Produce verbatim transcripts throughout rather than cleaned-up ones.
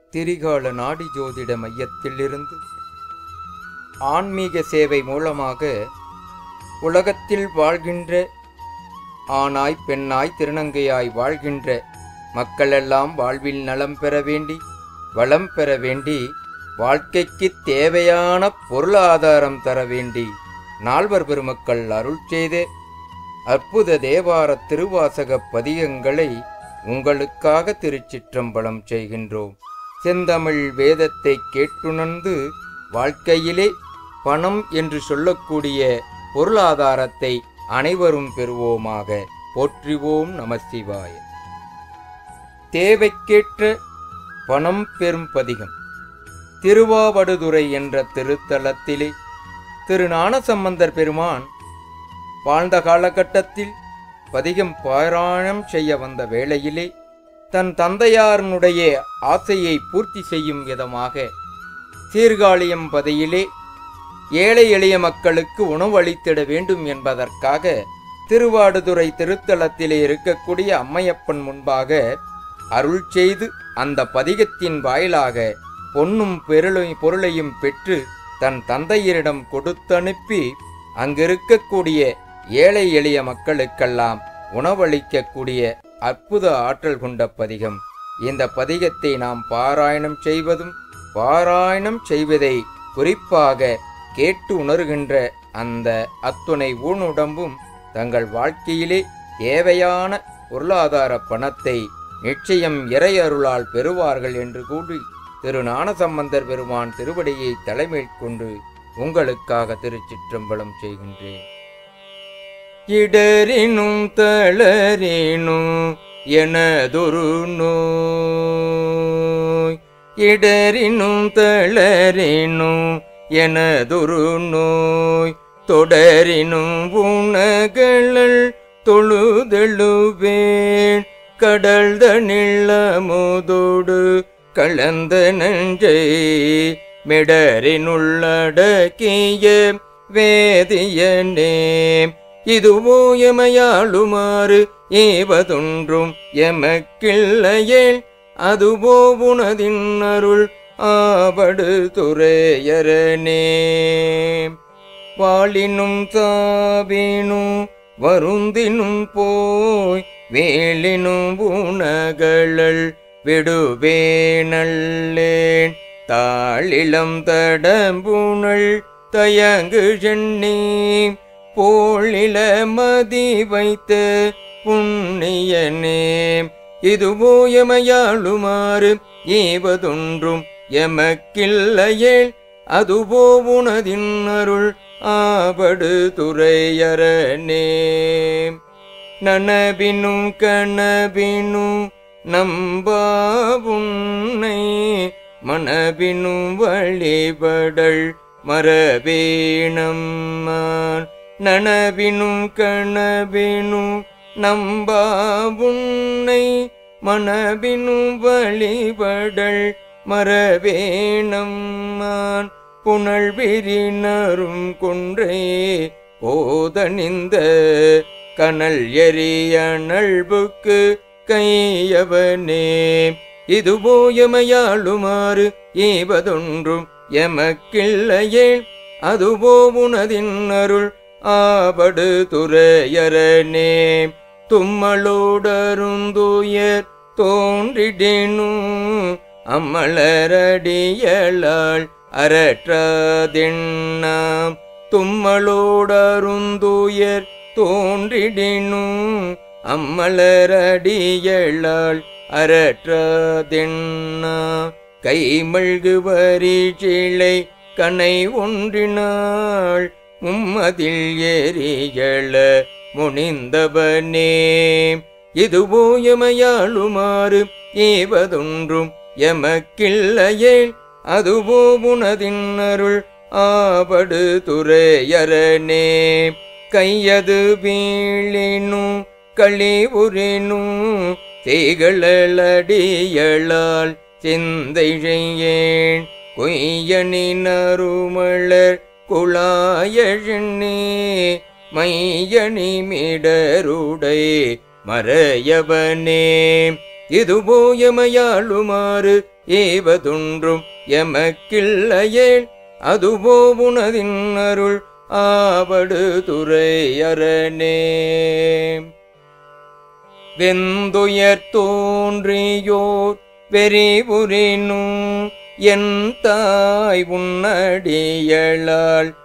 திரிகால நாடி ஜோதிட மையத்திலிருந்து ஆன்மீக சேவை மூலமாக உலகத்தில் வாழ்கின்ற ஆணாய் பெண்ணாய் திருநங்கையாய் வாழ்கின்ற மக்களெல்லாம் வாழ்வில் நலம் பெற வேண்டி வளம் பெற வேண்டி வாழ்க்கைக்கு தேவையான பொருளாதாரம் தர வேண்டி நால்வர் பெருமக்கள் அருள் செய்த அற்புத தேவார திருவாசக பதிகங்களை உங்களுக்காக திருச்சிற்றம்பலம் செய்கின்றோம். செந்தமிழ் வேதத்தை கேட்டுணர்ந்து வாழ்க்கையிலே பணம் என்று சொல்லக்கூடிய பொருளாதாரத்தை அனைவரும் பெறுவோமாக. போற்றிவோம் நம சிவாய. தேவைக்கேற்ற பணம் பெறும் பதிகம். திருவாவடுதுறை என்ற திருத்தலத்திலே திரு ஞானசம்பந்தர் பெருமான் வாழ்ந்த காலகட்டத்தில் பதிகம் பாராயணம் செய்ய வந்த வேளையிலே தன் தந்தையாரனுடைய ஆசையை பூர்த்தி செய்யும் விதமாக சீர்காழியம் பதியிலே ஏழை எளிய மக்களுக்கு உணவளித்திட வேண்டும் என்பதற்காக திருவாடுதுறை திருத்தலத்திலே இருக்கக்கூடிய அம்மையப்பன் முன்பாக அருள் செய்து அந்த பதிகத்தின் வாயிலாக பொன்னும் பெருளையும் பொருளையும் பெற்று தன் தந்தையரிடம் கொடுத்தனுப்பி அங்கிருக்கக்கூடிய ஏழை எளிய மக்களுக்கெல்லாம் உணவளிக்கக்கூடிய அற்புத ஆற்றல் கொண்ட பதிகம். இந்த பதிகத்தை நாம் பாராயணம் செய்வதும் பாராயணம் செய்வதை குறிப்பாக கேட்டு உணர்கின்ற அந்த அத்துணை ஊனுடம்பும் தங்கள் வாழ்க்கையிலே தேவையான பொருளாதார பணத்தை நிச்சயம் இறையருளால் பெறுவார்கள் என்று கூறி திரு ஞானசம்பந்தர் பெருமான் திருவடியை தலைமேற்கொண்டு உங்களுக்காக திருச்சிற்றம்பலம் செய்கின்றேன். இடரினும் தளரினும் எனதொரு நோய், இடரினும் தளரினும் எனதொரு நோய், தொடரினும் உணகளல் தொழுதெழுவேன், கடல் தனில் அமுதோடு கலந்த நஞ்சை மிடரினுள்ளடக்கிய வேதியனே, இதுவோ எமையாளுமாறு ஏவதொன்றும் எமக்கில்லையேல், அதுவோ உனதின் அருள் ஆவடு துறையரனே. வாளினும் சாவினும் வருந்தினும் போய் வேலினும் உணகளல் விடுவேனல்லேன், தாளிலம் தடம்புணல் தயங்கு சென்னி போலில மதி வைத்த புண்ணியனே, இதுவோ எமையாளுமாறு ஏவதொன்றும் எமக்கில்லையேல், அதுவோ உனதின் அருள் ஆவடு துறையரனே. நனபினும் கனபினும் நம்பாவுன்னை மனபினும் வழிபடல் மரபேணம்மான், நனபினும் கனபினும் நம்பாவுன்னை மனபினும் வழிபடல் மரபேணம்மான், புனல் விரினரும் கொன்றே போதனிந்த கனல் எரியனல்புக்கு கையவனே, இதுவோ எமையாளுமாறு ஏவதொன்றும் எமக்கில்லையேல், அதுவோ உனதின் அருள் ஆவடு துறையரனே. தும்மளோடருந்துயர் தோன்றிடேனும் அம்மலரடியலால் அரற்றாதெண்ணாம், தும்மளோடருந்துயர் தோன்றிடேனும் அம்மலரடியலால் அரற்றாதெண்ணா, கைமழ்கு வரிச்சிலை கனை ஒன்றினாள் உம்மதில் எரியள முனிந்தவனே, இதுவோ எமையாளுமாறு ஏவதொன்றும் எமக்கில்லையேல், அதுவோ உனதின் அருள் ஆவடு துறையரனே. கையது வீழினும் களிவுரினும் திகழடியளால் சிந்தை செய்யேன், கொய்யனின் அருமலர் குழாயழனே மையணி மிடருடை மறையவனே, இதுவோ எமையாளுமாறு ஈவதொன்றும் எமக்கில்லையேல் அதுபோ உனதின் அருள் ஆவடு துறையரணே. வெந்துயர் தோன்றியோர் வெறிபுரினும் என் தாய் உன்னடியளால்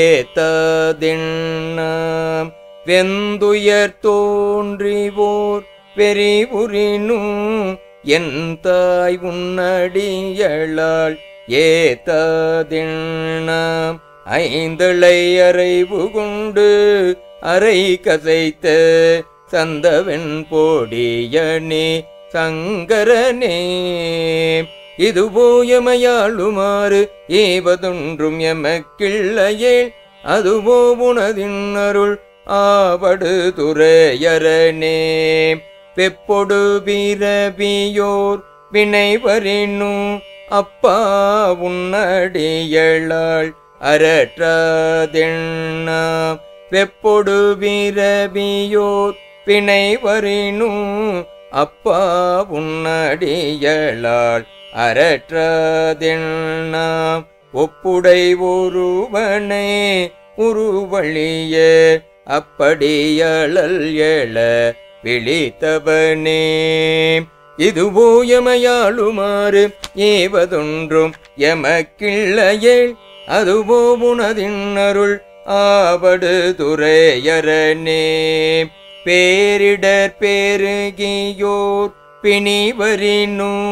ஏத்ததென்னாம். வெந்துயர் தோன்றிவோர் வெறிபுரினும் என் தாய் உன்னடியளால் ஏத்ததென்னாம். ஐந்தளை அறைவு கொண்டு அரை கசைத்த சந்தவன் போடியனே சங்கரனே. இதுபோ எமையாளுமாறு ஏவதொன்றும் எமக்கில்லையேல் அதுபோ உனதின் அருள் ஆவடு துறையரணே. வெப்பொடு பிறவியோர் வினைவரினும் அப்பா உன்னடியளால் அரற்றாதென்னாம். வெப்பொடு பிறவியோர் வினைவரினும் அப்பா உன்னடியளால் அரற்றாதென்னாம். ஒப்புடை ஒருவனை உருவழிய அப்படியழல் எழ விழித்தவனே. இதுவோ எமையாளுமாறு ஏவதொன்றும் எமக்கில்லையேல் அதுவோ உனதின் அருள் ஆவடு துறையரணே. பேரிடர் பெருகியோர் பிணிவரினும்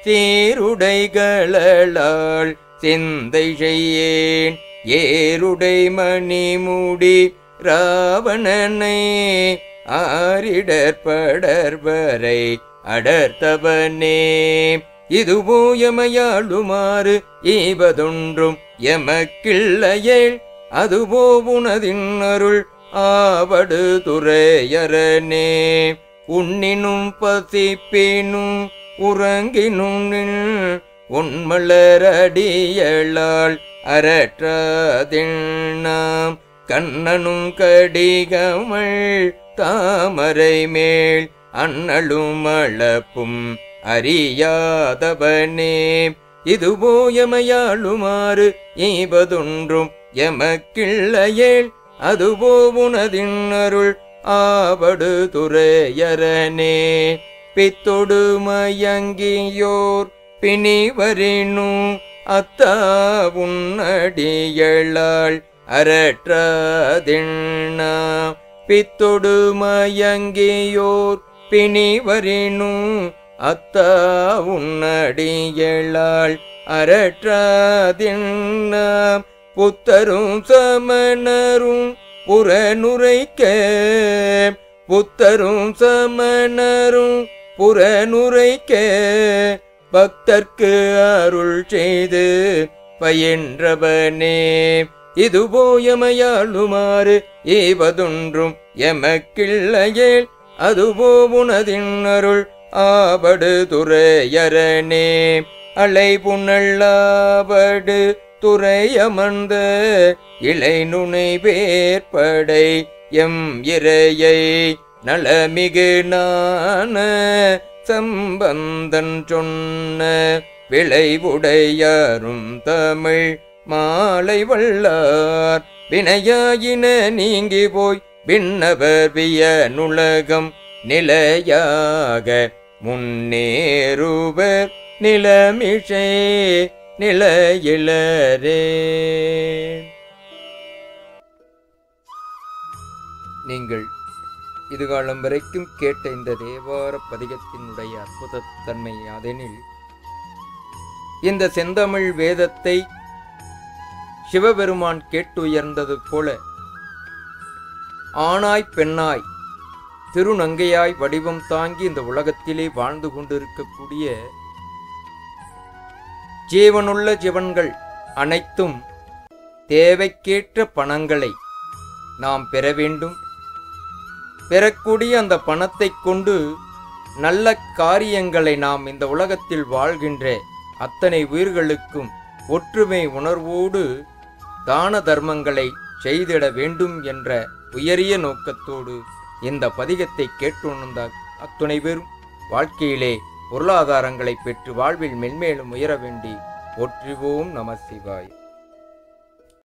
சீருடைகளால் சிந்தை செய்யேன் ஏருடை மணிமுடி ராவணனை ஆரிடர் படர்வரை அடர்த்தவனே. இதுவோ எமையாளுமாறு ஈவதொன்றும் எமக்கில்லையேல் அதுவோ உனதின் அருள் ஆவடு துறையரணே. உண்ணினும் பசிப்பினும் உறங்கினும் உன்மலரடியளால் அரற்றாதென்னாம். கண்ணனும் கடிகமள் தாமரை மேல் அண்ணலும் அளப்பும் அறியாதவனே. இதுவோ எமையாளுமாறு ஈவதொன்றும் எமக்கில்லையேல் அதுவோ உனதின் அருள் ஆவடு துறையரணே. பித்தொடு மயங்கியோர் பிணிவரினும் அத்தா உன்னடியளால் அரற்றாதென்னாம். பித்தொடு மயங்கியோர் பிணிவரினும் அத்தா உன்னடியளால் அரற்றாதென்னாம். புத்தரும் சமணரும் புறநுரைக்க புத்தரும் சமணரும் புறநுரைக்க பக்தர்க்கு அருள் செய்து பயின்றவனே. இதுவோ எமையாளுமாறு ஏவதொன்றும் எமக்கில்லையேல் அதுவோ உனதின் அருள் ஆவடு துறையரணே. அலை புனல்லாவடு துறையமர்ந்த இலை நுனை வேற்படை எம் இறையை நலமிகு நான சம்பந்தன் சொன்ன விளைவுடையாரும் தமிழ் மாலை வல்லார் வினையாயின நீங்கி போய் விண்ணவர் விய நுலகம் நிலையாக முன்னேறுவர் நிலமிஷே நிலையிலரே. நீங்கள் இதுகாலம் வரைக்கும் கேட்ட இந்த தேவார பதிகத்தினுடைய அற்புதத்தன்மை அதனில் இந்த செந்தமிழ் வேதத்தை சிவபெருமான் கேட்டுயர்ந்தது போல ஆணாய் பெண்ணாய் திருநங்கையாய் வடிவம் தாங்கி இந்த உலகத்திலே வாழ்ந்து கொண்டிருக்கக்கூடிய ஜீவனுள்ள ஜீவன்கள் அனைத்தும் தேவைக்கேற்ற பணங்களை நாம் பெற வேண்டும். பெறக்கூடிய அந்த பணத்தை கொண்டு நல்ல காரியங்களை நாம் இந்த உலகத்தில் வாழ்கின்ற அத்தனை உயிர்களுக்கும் ஒற்றுமை உணர்வோடு தான தர்மங்களை செய்திட வேண்டும் என்ற உயரிய நோக்கத்தோடு இந்த பதிகத்தை கேட்டுணர்ந்த அத்துணை பேரும் வாழ்க்கையிலே பொருளாதாரங்களை பெற்று வாழ்வில் மென்மேலும் உயர வேண்டி போற்றுவோம் நம சிவாய்.